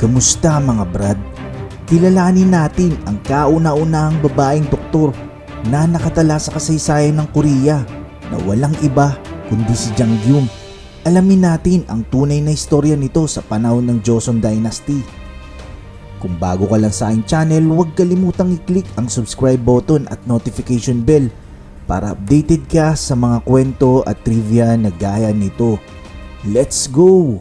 Kamusta mga brad? Kilalanin natin ang kauna-unahang babaeng doktor na nakatala sa kasaysayan ng Korea na walang iba kundi si Jang Gyum. Alamin natin ang tunay na istorya nito sa panahon ng Joseon Dynasty. Kung bago ka lang sa aking channel, huwag kalimutang i-click ang subscribe button at notification bell para updated ka sa mga kwento at trivia na gaya nito. Let's go!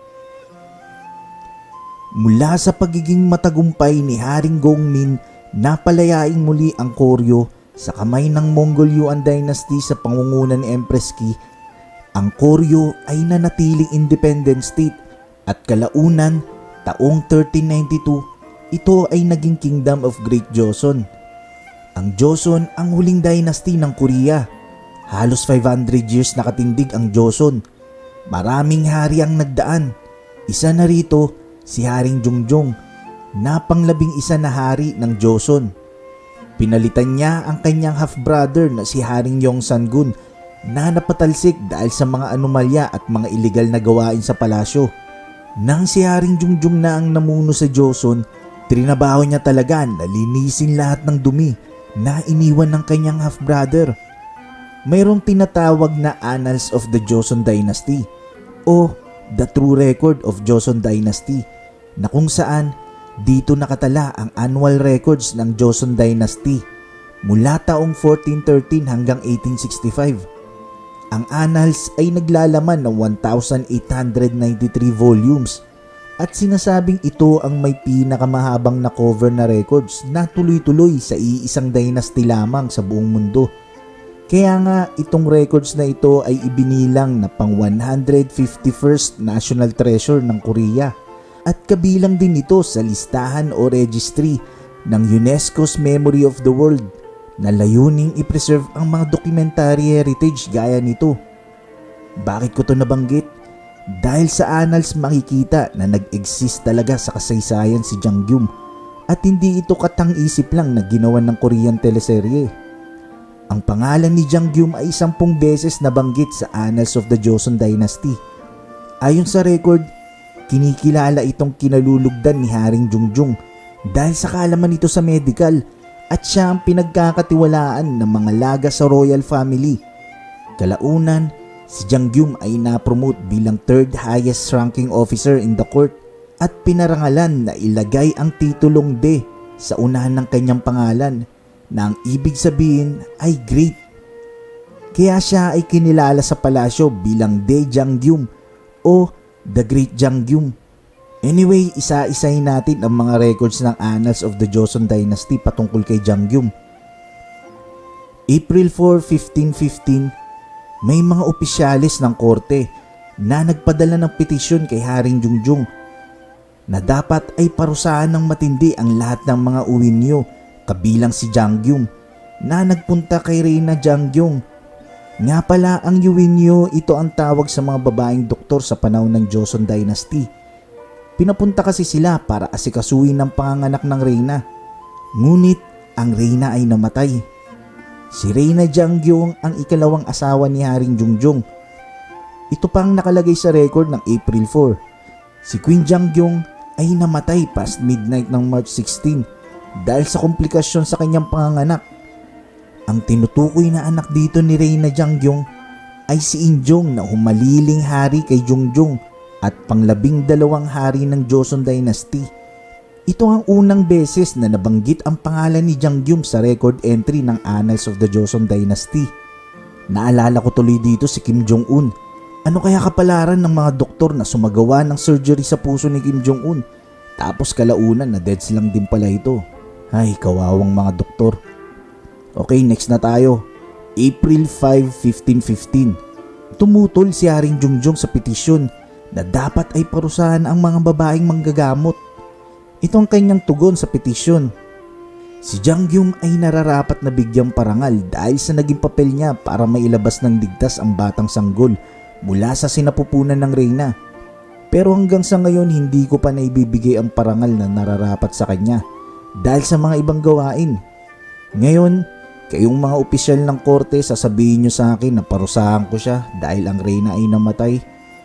Mula sa pagiging matagumpay ni Haring Gongmin, napalayaing muli ang Koryo sa kamay ng Mongol Yuan Dynasty sa pangunguna ni Empress Ki. Ang Koryo ay nanatiling independent state at kalaunan taong 1392, ito ay naging Kingdom of Great Joseon. Ang Joseon ang huling dynasty ng Korea. Halos 500 years nakatindig ang Joseon. Maraming hari ang nagdaan. Isa na rito si Haring Jungjong na pang-11 na hari ng Joseon. Pinalitan niya ang kanyang half-brother na si Haring Yongsan-gun na napatalsik dahil sa mga anomalya at mga illegal na gawain sa palasyo. Nang si Haring Jungjong na ang namuno sa Joseon, trinabaho niya talaga na linisin lahat ng dumi na iniwan ng kanyang half-brother. Mayroong tinatawag na Annals of the Joseon Dynasty o The True Record of Joseon Dynasty, na kung saan dito nakatala ang annual records ng Joseon Dynasty mula taong 1413 hanggang 1865. Ang annals ay naglalaman ng 1,893 volumes at sinasabing ito ang may pinakamahabang na cover na records na tuloy-tuloy sa iisang dynasty lamang sa buong mundo. Kaya nga itong records na ito ay ibinilang na pang 151st National Treasure ng Korea. At kabilang din ito sa listahan o registry ng UNESCO's Memory of the World na layuning i-preserve ang mga documentary heritage gaya nito. Bakit ko ito nabanggit? Dahil sa annals makikita na nag-exist talaga sa kasaysayan si Jang Gyum at hindi ito katang-isip lang na ginawa ng Korean teleserye. Ang pangalan ni Jang Gyum ay 10 beses nabanggit sa Annals of the Joseon Dynasty. Ayon sa record, kinikilala itong kinalulugdan ni Haring Jungjong dahil sa kaalaman nito sa medical at siya ang pinagkakatiwalaan ng mga laga sa royal family. Kalaunan, si Jang Gyum ay na-promote bilang 3rd highest ranking officer in the court at pinarangalan na ilagay ang titulong De sa unahan ng kanyang pangalan na ang ibig sabihin ay great. Kaya siya ay kinilala sa palasyo bilang De Jang Gyum o The Great Jang Gyum. Anyway, isa-isahin natin ang mga records ng Annals of the Joseon Dynasty patungkol kay Jang Gyum. April 4, 1515, may mga opisyalis ng korte na nagpadala ng petisyon kay Haring Jungjong na dapat ay parusahan ng matindi ang lahat ng mga uwinyo kabilang si Jang Gyum na nagpunta kay Reyna Jang Gyum. Nga pala ang Yuwinyo, ito ang tawag sa mga babaeng doktor sa panahon ng Joseon Dynasty. Pinapunta kasi sila para asikasuhin ang panganganak ng Reyna. Ngunit ang Reyna ay namatay. Si Reyna Jang Gyum ang ikalawang asawa ni Haring Jungjong. Ito pang nakalagay sa record ng April 4. Si Queen Jang Gyum ay namatay past midnight ng March 16 dahil sa komplikasyon sa kanyang panganganak. Ang tinutukoy na anak dito ni Reyna Jang Gyum ay si Injong na humaliling hari kay Jungjong at pang-12 hari ng Joseon Dynasty. Ito ang unang beses na nabanggit ang pangalan ni Jang Gyum sa record entry ng Annals of the Joseon Dynasty. Naalala ko tuloy dito si Kim Jong-un. Ano kaya kapalaran ng mga doktor na sumagawa ng surgery sa puso ni Kim Jong-un tapos kalaunan na deads lang din pala ito. Ay, kawawang mga doktor. Okay, next na tayo. April 5, 1515. Tumutol si Haring Jungjong sa petisyon na dapat ay parusahan ang mga babaeng manggagamot. Ito ang kanyang tugon sa petisyon. Si Jang Gyum ay nararapat na bigyang parangal dahil sa naging papel niya para mailabas ng ligtas ang batang sanggol mula sa sinapupunan ng Reyna. Pero hanggang sa ngayon hindi ko pa naibibigay ang parangal na nararapat sa kanya dahil sa mga ibang gawain. Ngayon, kayong mga opisyal ng korte, sasabihin nyo sa akin na parusahan ko siya dahil ang Reyna ay namatay.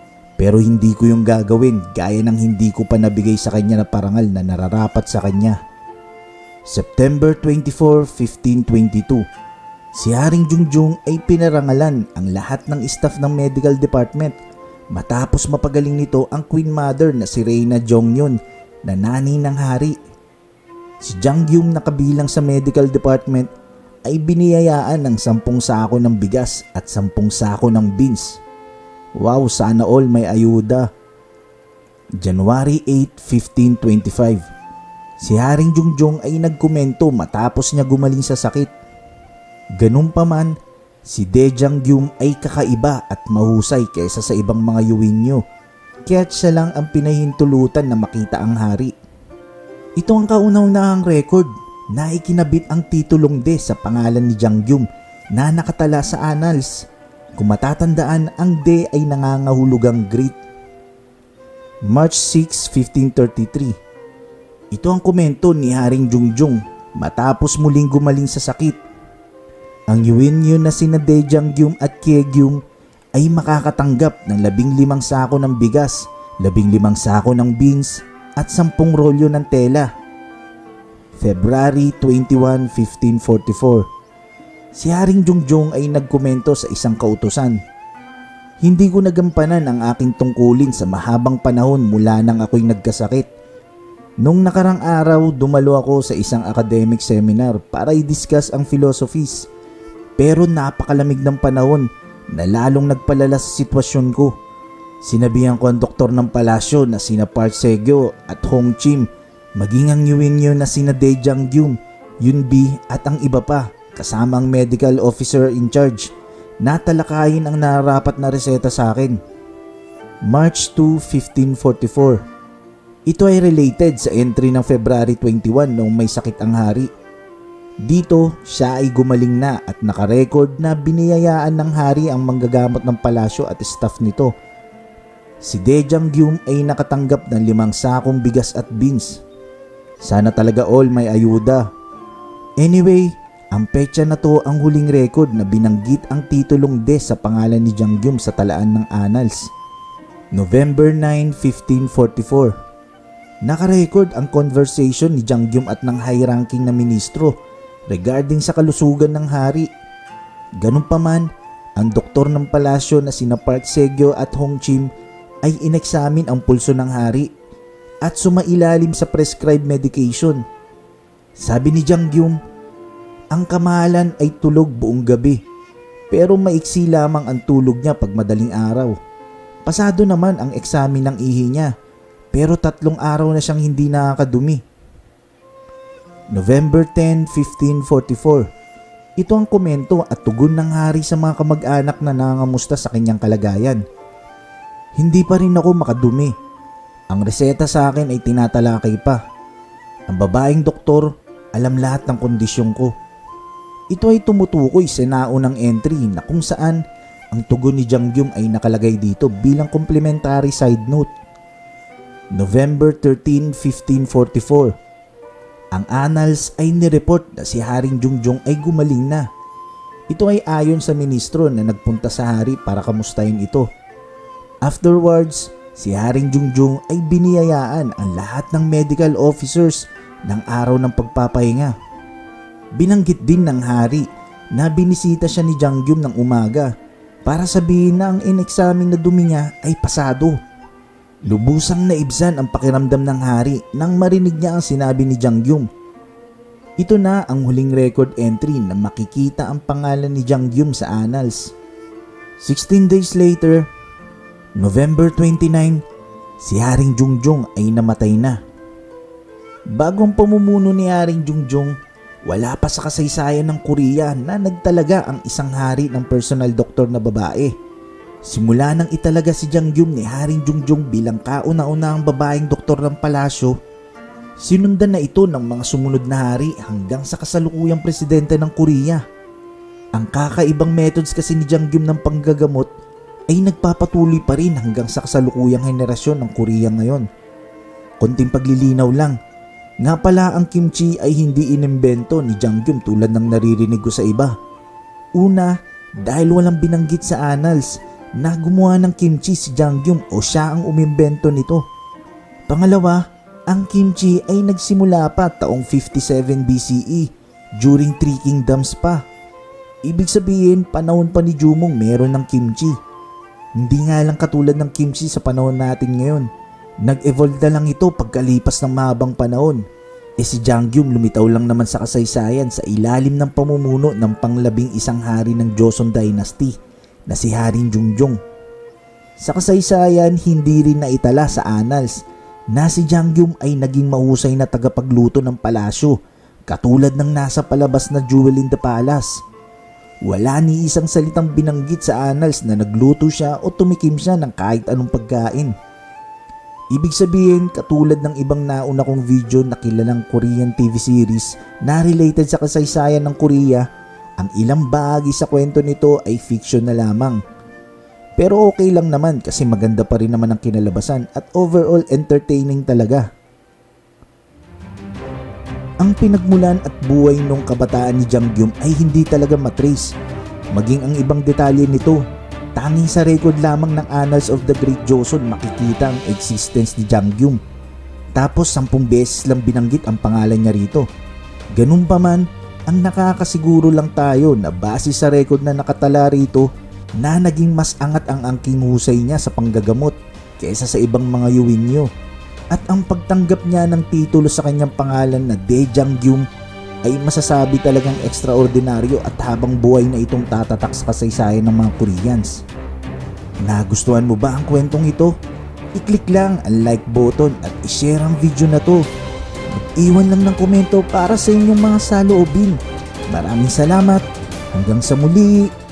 Pero hindi ko yung gagawin gaya ng hindi ko pa nabigay sa kanya na parangal na nararapat sa kanya. September 24, 1522. Si Haring Jungjung ay pinarangalan ang lahat ng staff ng medical department matapos mapagaling nito ang Queen Mother na si Reyna Jongyun na nanay ng hari. Si Jangyum na kabilang sa medical department ay biniyayaan ng 10 sako ng bigas at 10 sako ng beans. Wow, sana all may ayuda. January 8, 1525. Si Haring Jungjung ay nagkomento matapos niya gumaling sa sakit. Ganun pa man, si Dae Jangyum ay kakaiba at mahusay kaysa sa ibang mga yuwinyo, kaya't siya lang ang pinahintulutan na makita ang hari. Ito ang kauna-unahang record na ikinabit ang titulong Dae sa pangalan ni Jangyum na nakatala sa annals. Kung matatandaan, ang Dae ay nangangahulugang great. March 6, 1533. Ito ang komento ni Haring Jungjung matapos muling gumaling sa sakit. Ang yuwinyo na sina Dae Jangyum at Kyaegyum ay makakatanggap ng 15 sako ng bigas, 15 sako ng beans at 10 rolyo ng tela. February 21, 1544. Si Haring Jungjung ay nagkomento sa isang kautusan. Hindi ko nagampanan ang aking tungkulin sa mahabang panahon mula nang ako'y nagkasakit. Nung nakarang araw, dumalo ako sa isang academic seminar para i-discuss ang philosophies. Pero napakalamig ng panahon na lalong nagpalala sa sitwasyon ko. Sinabihan ko ang doktor ng palasyo na sina Park Segyo at Hong Chim, maging ang yuwinyo na sina Dae Jangyum, Yunbi at ang iba pa, kasama ang medical officer in charge, na talakayin ang nararapat na reseta sa akin. March 2, 1544. Ito ay related sa entry ng February 21 noong may sakit ang hari. Dito, siya ay gumaling na at nakarecord na biniyayaan ng hari ang manggagamot ng palasyo at staff nito. Si Dae Jangyum ay nakatanggap ng 5 sakong bigas at beans. Sana talaga all may ayuda. Anyway, ang petsa na to ang huling record na binanggit ang titulong Dae sa pangalan ni Jangyum sa talaan ng annals. November 9, 1544. Nakarecord ang conversation ni Jangyum at ng high-ranking na ministro regarding sa kalusugan ng hari. Ganun pa man, ang doktor ng palasyo na sina Park Segyo at Hong Chim ay ineksamin ang pulso ng hari at sumailalim sa prescribed medication. Sabi ni Jangyum, ang kamahalan ay tulog buong gabi, pero maiksi lamang ang tulog niya pag madaling araw. Pasado naman ang eksamin ng ihi niya, pero 3 araw na siyang hindi nakakadumi. November 10, 1544. Ito ang komento at tugon ng hari sa mga kamag-anak na nangangamusta sa kanyang kalagayan. Hindi pa rin ako makadumi. Ang reseta sa akin ay tinatalakay pa. Ang babaeng doktor alam lahat ng kondisyon ko. Ito ay tumutukoy sa naunang entry na kung saan ang tugon ni Jangyum ay nakalagay dito bilang complimentary side note. November 13, 1544. Ang annals ay nireport na si Haring Jungjung ay gumaling na. Ito ay ayon sa ministro na nagpunta sa hari para kamustahin ito. Afterwards, si Haring Jungjung ay biniyayaan ang lahat ng medical officers ng araw ng pagpapahinga. Binanggit din ng hari na binisita siya ni Jangyum ng umaga para sabihin na ang ineksamin na dumi niya ay pasado. Lubusang naibsan ang pakiramdam ng hari nang marinig niya ang sinabi ni Jangyum. Ito na ang huling record entry na makikita ang pangalan ni Jangyum sa annals. 16 days later, November 29, si Haring Jungjung ay namatay na. Bagong pamumuno ni Haring Jungjung, wala pa sa kasaysayan ng Korea na nagtalaga ang isang hari ng personal doktor na babae. Simula nang italaga si Jangyum ni Haring Jungjung bilang kauna-unahang babaeng doktor ng palasyo, sinundan na ito ng mga sumunod na hari hanggang sa kasalukuyang presidente ng Korea. Ang kakaibang methods kasi ni Jangyum ng panggagamot ay nagpapatuloy pa rin hanggang sa kasalukuyang henerasyon ng Korea ngayon. Konting paglilinaw lang, nga pala ang kimchi ay hindi inimbento ni Jangyum tulad ng naririnig ko sa iba. Una, dahil walang binanggit sa annals na gumawa ng kimchi si Jangyum o siya ang umimbento nito. Pangalawa, ang kimchi ay nagsimula pa taong 57 BCE during Three Kingdoms pa. Ibig sabihin panahon pa ni Jumong meron ng kimchi. Hindi nga lang katulad ng kimchi sa panahon natin ngayon. Nag-evolve na lang ito pagkalipas ng mahabang panahon. Si Jangyum lumitaw lang naman sa kasaysayan sa ilalim ng pamumuno ng pang-11 hari ng Joseon Dynasty na si Haring Jungjong. Sa kasaysayan, hindi rin naitala sa annals na si Jangyum ay naging mahusay na tagapagluto ng palasyo katulad ng nasa palabas na Jewel in the Palace. Wala ni isang salitang binanggit sa annals na nagluto siya o tumikim siya ng kahit anong pagkain. Ibig sabihin, katulad ng ibang nauna kong video na kilalang Korean TV series na related sa kasaysayan ng Korea, ang ilang bahagi sa kwento nito ay fiction na lamang. Pero okay lang naman kasi maganda pa rin naman ang kinalabasan at overall entertaining talaga. Ang pinagmulan at buhay nung kabataan ni Jangyum ay hindi talaga matrace. Maging ang ibang detalye nito, tanging sa record lamang ng Annals of the Great Joseon makikita ang existence ni Jangyum. Tapos 10 beses lang binanggit ang pangalan niya rito. Ganun pa man, ang nakakasiguro lang tayo na base sa record na nakatala rito na naging mas angat ang angking husay niya sa panggagamot kaysa sa ibang mga yuwinyo. At ang pagtanggap niya ng titulo sa kanyang pangalan na Dae Jangyum ay masasabi talagang ekstraordinaryo at habang buhay na itong tatatak sa kasaysayan ng mga Koreans. Nagustuhan mo ba ang kwentong ito? I-click lang ang like button at i-share ang video na to. Mag-iwan lang ng komento para sa inyong mga saloobin. Maraming salamat. Hanggang sa muli.